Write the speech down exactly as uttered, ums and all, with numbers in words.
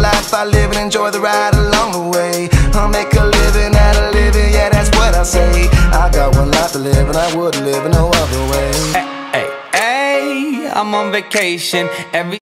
life I live and enjoy the ride along the way. I'll make a living out of living, yeah, that's what I say. I got one life to live and I wouldn't live in no other way. Hey, hey, hey, I'm on vacation every